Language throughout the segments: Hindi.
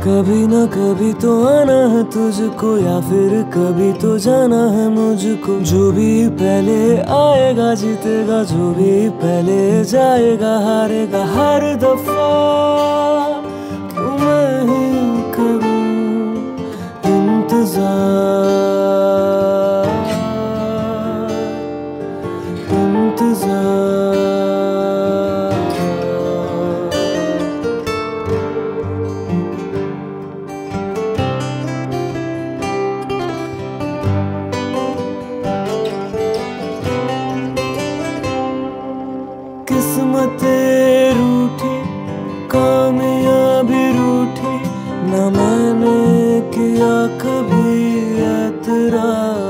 कभी ना कभी तो आना है तुझको, या फिर कभी तो जाना है मुझको। जो भी पहले आएगा जीतेगा, जो भी पहले जाएगा हारेगा। हर दफा क्यों मैं ही करूं इंतजार, किस्मतें रूठी, कामयाबी रूठी, न मैंने किया कभी एतराज।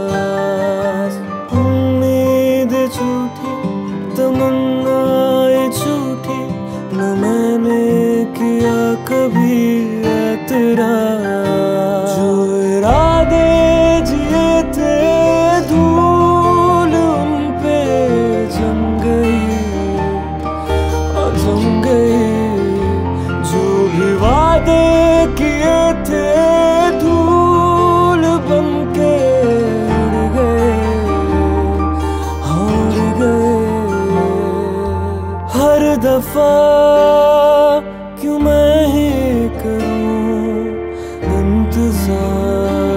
उम्मीद झूठी, तमन्नाएं झूठी, न मैंने किया कभी एतराज। जो इरादे जिए थे धूल उन पे जम गई, जो भी वादे किए थे धूल बनके उड़ गए। हर दफा क्यों मैं ही करूं इंतजार।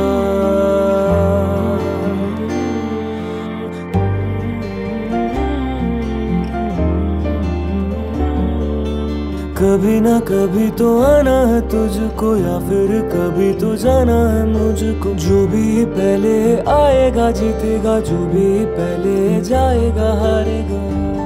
कभी ना कभी तो आना है तुझको, या फिर कभी तो जाना है मुझको। जो भी पहले आएगा जीतेगा, जो भी पहले जाएगा हारेगा।